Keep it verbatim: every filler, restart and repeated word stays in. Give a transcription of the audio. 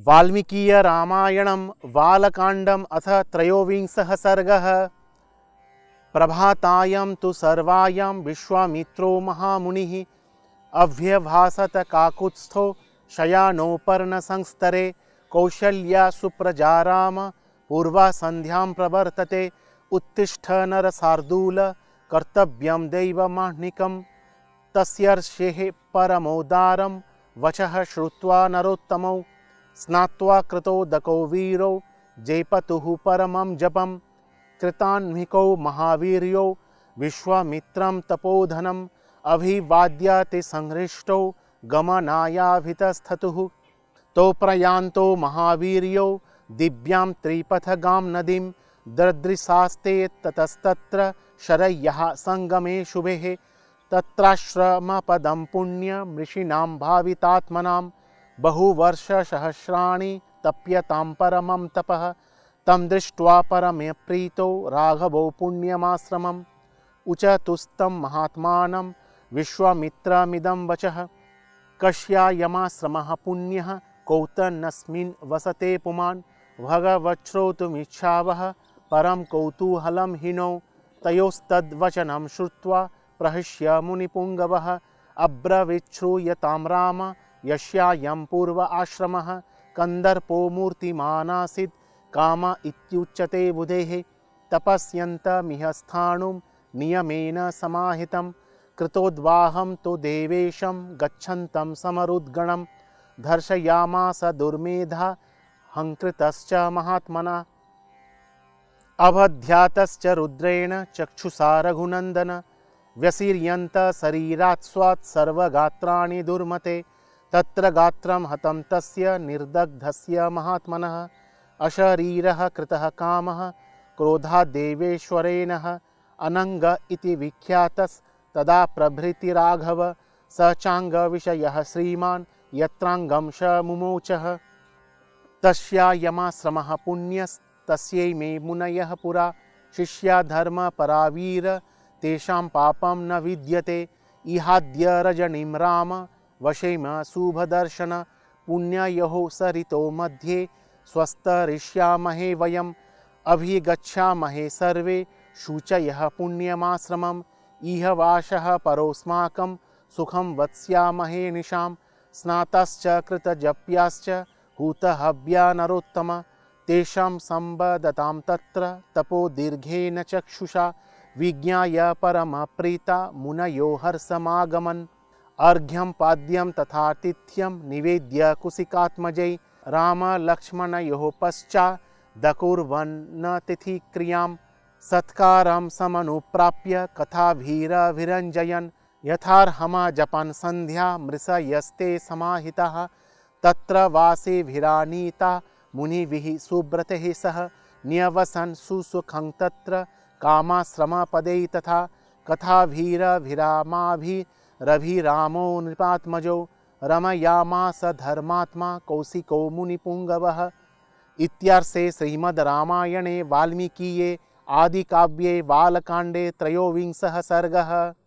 वाल्मीकीय रामायणं बालकाण्डम् अथ त्रयोविंशः सर्गः। प्रभातायां तु सर्वायां विश्वामित्रो महामुनिः अभ्यभासत काकुत्स्थो शयानोपर्णसंस्तरे। कौशल्या सुप्रजा राम पूर्वा संध्यां प्रवर्तते। उत्तिष्ठ नरशार्दूल कर्तव्यं दैवमाह्निकम्। तस्यर्षेः परमोदारं वचः श्रुत्वा नरोत्तमौ। स्नात्वा कृतोदको वीरो जयपतुः परमं जपं। कृतान्विको महावीर्यो विश्वामित्रं तपोधनम्। अभिवाद्य ते संहृष्टो गमनायाभितस्थतुः। तो प्रयान्तो महावीर्यो दिव्यां त्रिपथगां नदीं। ददृशास्ते ततस्तत्र शरय्यः संगमे शुभेः। तत्राश्रमपदं पुण्यं ऋषीणां भावितात्मनां। बहुवर्षसहस्राणि तप्यतां परमं तपः। तं दृष्ट्वा परमप्रीतो राघवो पुण्यमाश्रमम्। उचतुस्तं महात्मानं विश्वामित्रमिदं वचः। कस्यायमाश्रमः पुण्यः कौतन्यस्मिन् वसते पुमान्। भगवच्छ्रोतुमिच्छावः परं कौतूहलं हिनौ। तयोस्तद्वचनं श्रुत्वा प्रहस्य मुनिपुङ्गवः। अब्रवीच्छ्रूयतां राम यस्यायं पूर्व आश्रमः। कन्दर्पो मूर्तिमानासीत् काम इत्युच्यते बुधेः। तपस्यन्तमिह स्थाणुं नियमेन समाहितं। कृतोद्वाहं तो देवेशं गच्छन्तं समरुद्गणं। दर्शयामास दुर्मेधा हंकृतश्च महात्मना। अभध्यातश्च रुद्रेण चक्षुषा रघुनन्दन। व्यसीर्यन्त शरीरात् स्वात् सर्वगात्राणि दुर्मते। तत्र गात्रं हतं तस्य निर्दग्धस्य महात्मनः। अशरीरः कृतः कामः क्रोधात् देवेश्वरेणः। अनङ्ग इति विख्यातस्तदा प्रभृति राघव। स चाङ्गविषयः श्रीमान् यत्राङ्गं स मुमोचः। तस्यायमाश्रमः पुण्यस्तस्यै मे मुनयः पुरा। शिष्या धर्मपरावीर तेषां पापं न विद्यते। इहाद्य रजनीं राम वशेम शुभदर्शन। पुण्ययोः सरितो मध्ये स्वस्तरिष्यामहे वयम्। अभिगच्छामहे सर्वे शुचयः पुण्यमाश्रमम्। इह वासः परोऽस्माकं सुखं वत्स्यामहे निशाम्। स्नाताश्च कृतजप्याश्च हूतहव्या नरोत्तम। तेषां संवदतां तत्र तपो दीर्घेन चक्षुषा। विज्ञाय परमप्रीता मुनयो हर्षमागमन्। अर्घ्यं पाद्यं तथातिथ्यं निवेद्य कुशिकात्मजै। राम लक्ष्मणयोः पश्चात् दकुर्वन् तिथिक्रियां। सत्कारं समनुप्राप्य कथाभिरभिरञ्जयन्। यथार्हमा जपन् सन्ध्या मृषयस्ते समाहिताः। तत्र वासेभिरानीता मुनिभिः सुव्रतैः सह। न्यवसन् सुसुखं तत्र कामाश्रमपदै तथा। कथाभिरभिरामाभिरभिरामो नृपात्मजो। रमयामास धर्मात्मा कौशिको मुनिपुङ्गवः। इत्यार्षे श्रीमद् रामायणे वाल्मीकीये आदिकाव्ये बालकाण्डे त्रयोविंशः सर्गः।